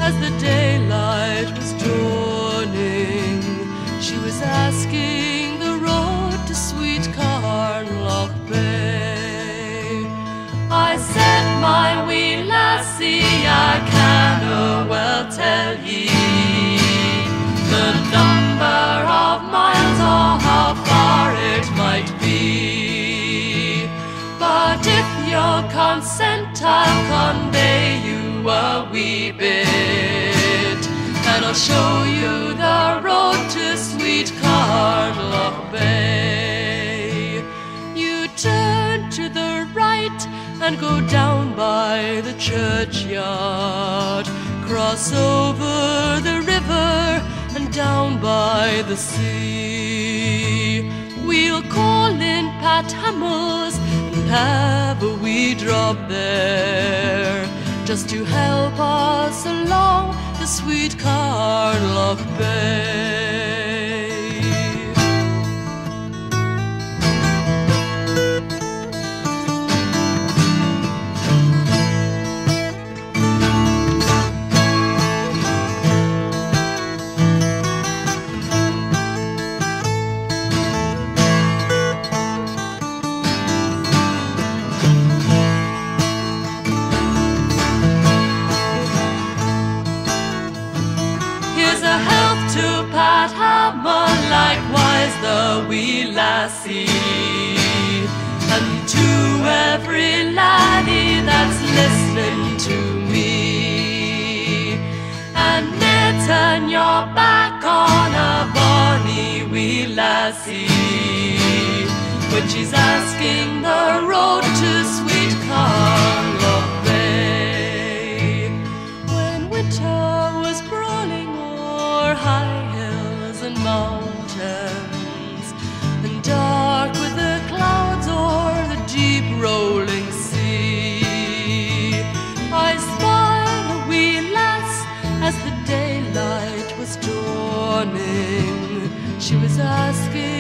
as the daylight was dawning. She was asking the road to sweet Carnlough Bay. I said, my wee lassie, I canna well tell ye the number of miles or how far it might be. But if you'll consent, I'll convey you a wee bit, and I'll show you the road to sweet Carnlough Bay. You turn to the right and go down by the churchyard, cross over the river and down by the sea. We'll call in Pat Hamills and have a wee drop there, just to help us along the sweet Carnlough Bay. To Pat Hammer, likewise the wee lassie, and to every laddie that's listening to me. And knitting your back on a bonny wee lassie when she's asking the road to sweet Carnlough Bay. When winter was brawling o'er high hills and mountains, and dark with the clouds o'er the deep rolling sea, I spied a wee lass as the daylight was dawning. She was asking